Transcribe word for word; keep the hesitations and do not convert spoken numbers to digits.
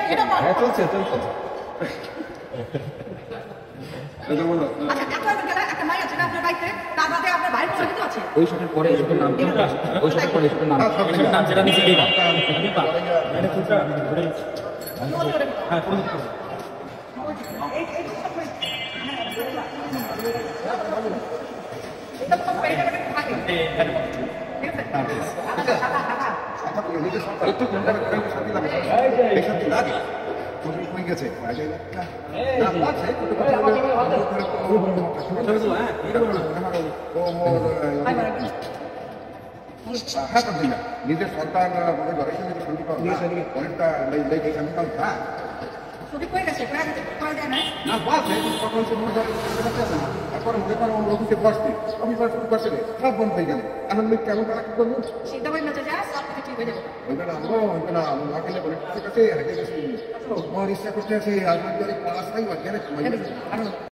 হ্যাঁ চলছে চলছে ওই শটের পরে এই শটের নাম ওই শটের পরে এই শটের নাম নাম যেটা নিচে দিবা দিবা মানে খুচরা হ্যাঁ পুরো নিজের সন্তান অনেকটা তারপরে মনে করেন অফিসে বসবে অফিস বসে সব বন্ধ হয়ে গেল এখন কেমন তারা কি করবো ইচ্ছা করতে আছে